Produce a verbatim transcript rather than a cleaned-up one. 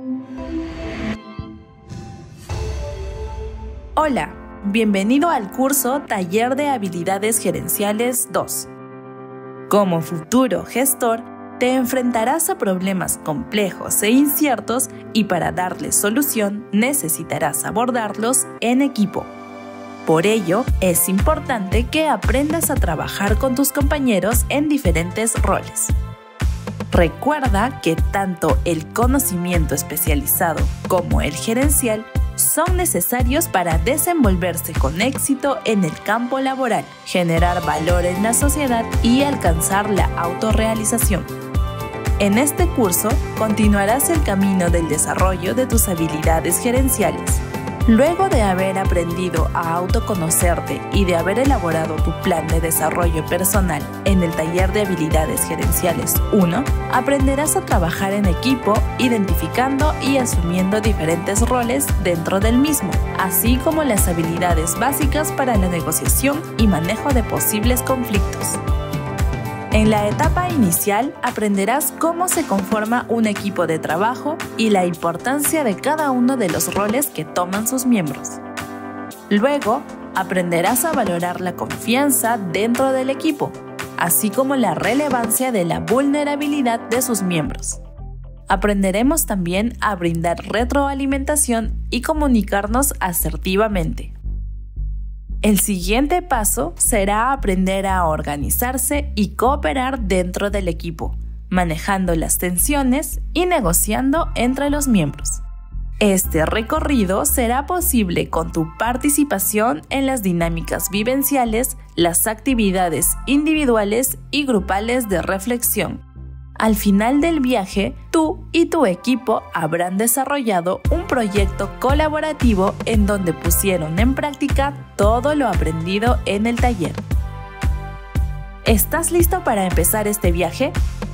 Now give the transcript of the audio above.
Hola, bienvenido al curso Taller de Habilidades Gerenciales dos. Como futuro gestor, te enfrentarás a problemas complejos e inciertos y para darles solución necesitarás abordarlos en equipo. Por ello, es importante que aprendas a trabajar con tus compañeros en diferentes roles. Recuerda que tanto el conocimiento especializado como el gerencial son necesarios para desenvolverse con éxito en el campo laboral, generar valor en la sociedad y alcanzar la autorrealización. En este curso, continuarás el camino del desarrollo de tus habilidades gerenciales. Luego de haber aprendido a autoconocerte y de haber elaborado tu plan de desarrollo personal en el Taller de Habilidades Gerenciales uno, aprenderás a trabajar en equipo, identificando y asumiendo diferentes roles dentro del mismo, así como las habilidades básicas para la negociación y manejo de posibles conflictos. En la etapa inicial aprenderás cómo se conforma un equipo de trabajo y la importancia de cada uno de los roles que toman sus miembros. Luego, aprenderás a valorar la confianza dentro del equipo, así como la relevancia de la vulnerabilidad de sus miembros. Aprenderemos también a brindar retroalimentación y comunicarnos asertivamente. El siguiente paso será aprender a organizarse y cooperar dentro del equipo, manejando las tensiones y negociando entre los miembros. Este recorrido será posible con tu participación en las dinámicas vivenciales, las actividades individuales y grupales de reflexión. Al final del viaje, tú y tu equipo habrán desarrollado un proyecto colaborativo en donde pusieron en práctica todo lo aprendido en el taller. ¿Estás listo para empezar este viaje?